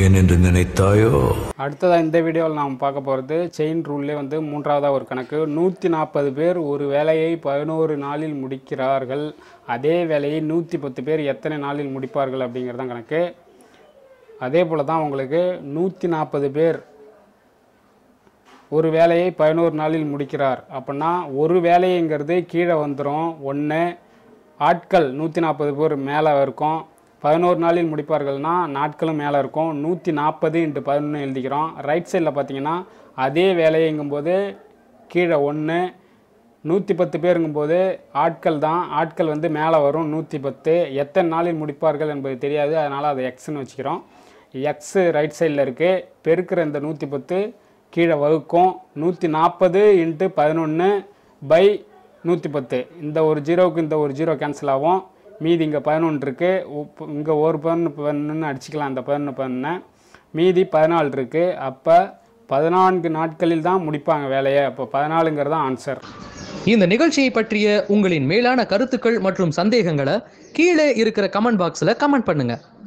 விடுவேன் என்று நினைத்தாயோ? அடுத்ததாக இந்த வீடியோவில் நாம் பார்க்க போகிறது செயின் ரூல்லே வந்து மூன்றாவதாக ஒரு கணக்கு. 140 பேர் ஒரு வேலையை 11 நாளில் முடிக்கிறார்கள். அதே வேலையை 110 பேர் எத்தனை நாளில் முடிப்பார்கள் அப்படிங்கிறது தான் கணக்கு. அதே போல் தான் உங்களுக்கு 140 பேர் ஒரு வேலையை 11 நாளில் முடிக்கிறார் அப்படின்னா ஒரு வேலைங்கிறது கீழே வந்துடும். ஒன்று ஆட்கள் 140 பேர் மேலே இருக்கும். 11 நாளில் முடிப்பார்கள்னா நாட்களும் மேலே இருக்கும். 140 × 11 எழுதிக்கிறோம். ரைட் சைடில் பார்த்தீங்கன்னா அதே வேலைங்கும்போது கீழே 1, 110 பேருங்கும்போது ஆட்கள் தான். ஆட்கள் வந்து மேலே வரும் 110. எத்தனை நாளில் முடிப்பார்கள் என்பது தெரியாது, அதனால் அதை எக்ஸ்ன்னு வச்சுக்கிறோம். எக்ஸு ரைட் சைடில் இருக்குது. பெருக்கிற இந்த 110 கீழே வகுக்கும். 140 × 11/110. இந்த ஒரு ஜீரோவுக்கு இந்த ஒரு ஜீரோ கேன்சல் ஆகும். மீதி இங்கே 11 இருக்குது. இங்கே ஒரு 11 அடிச்சுக்கலாம். இந்த 11 மீதி 14 இருக்குது. அப்போ 14 நாட்களில் தான் முடிப்பாங்க வேலையை. அப்போ 14ங்கிறது தான் ஆன்சர். இந்த நிகழ்ச்சியை பற்றிய உங்களின் மேலான கருத்துக்கள் மற்றும் சந்தேகங்களை கீழே இருக்கிற கமெண்ட் பாக்ஸில் கமெண்ட் பண்ணுங்கள்.